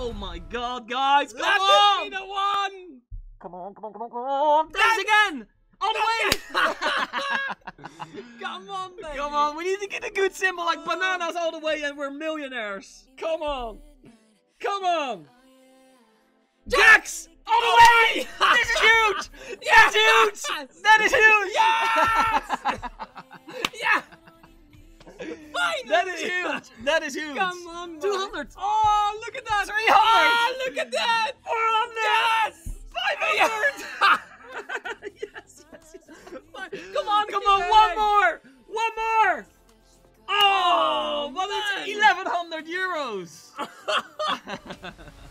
Oh my god, guys! Come Let on! this be the one! Come on, come on, come on, come on! Dance again! All the way! Come on, baby! Come on, we need to get a good symbol like bananas all the way and we're millionaires. Come on! Come on! Jacks! All the way! This is huge! That's huge! That is huge! Yes! Yeah! Finally! That is huge! That is huge! Come on, 200! Oh, look at that! 300! Oh, look at that! 400! Yes! 500! Yes, yes, yes. Come on, Come on, one more! One more! Oh, Oh, well, man. it's 1,100 euros!